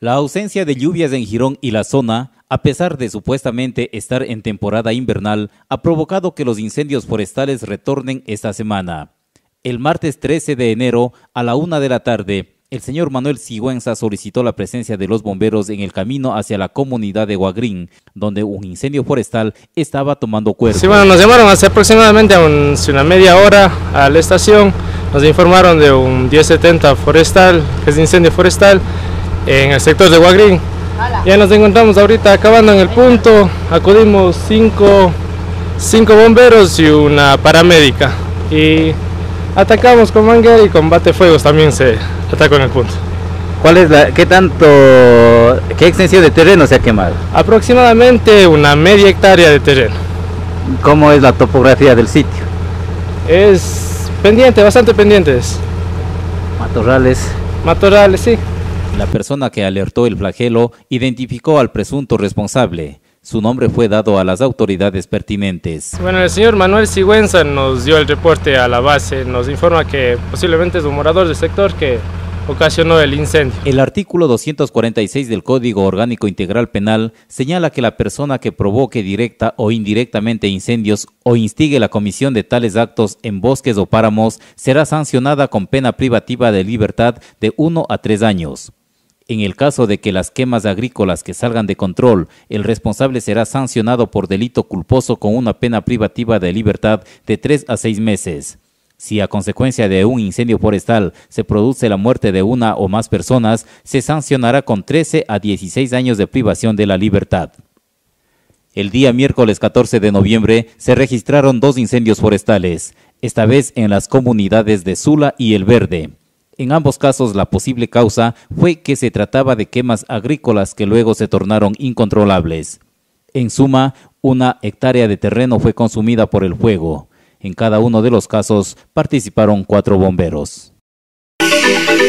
La ausencia de lluvias en Girón y la zona, a pesar de supuestamente estar en temporada invernal, ha provocado que los incendios forestales retornen esta semana. El martes 13 de enero, a la 1 de la tarde, el señor Manuel Sigüenza solicitó la presencia de los bomberos en el camino hacia la comunidad de Guagrín, donde un incendio forestal estaba tomando cuerpo. Sí, bueno, nos llamaron hace aproximadamente una media hora a la estación. Nos informaron de un 1070 forestal, que es incendio forestal, en el sector de Guagrín. Ya nos encontramos ahorita acabando en el punto. Acudimos cinco bomberos y una paramédica. Y atacamos con manguera y con batefuegos también se atacó en el punto. ¿Qué extensión de terreno se ha quemado? Aproximadamente una media hectárea de terreno. ¿Cómo es la topografía del sitio? Es pendiente, bastante pendientes. Matorrales, sí. La persona que alertó el flagelo identificó al presunto responsable. Su nombre fue dado a las autoridades pertinentes. Bueno, el señor Manuel Sigüenza nos dio el reporte a la base. Nos informa que posiblemente es un morador del sector que ocasionó el incendio. El artículo 246 del Código Orgánico Integral Penal señala que la persona que provoque directa o indirectamente incendios o instigue la comisión de tales actos en bosques o páramos será sancionada con pena privativa de libertad de 1 a 3 años. En el caso de que las quemas agrícolas que salgan de control, el responsable será sancionado por delito culposo con una pena privativa de libertad de 3 a 6 meses. Si a consecuencia de un incendio forestal se produce la muerte de una o más personas, se sancionará con 13 a 16 años de privación de la libertad. El día miércoles 14 de noviembre se registraron 2 incendios forestales, esta vez en las comunidades de Sula y El Verde. En ambos casos la posible causa fue que se trataba de quemas agrícolas que luego se tornaron incontrolables. En suma, 1 hectárea de terreno fue consumida por el fuego. En cada uno de los casos participaron 4 bomberos.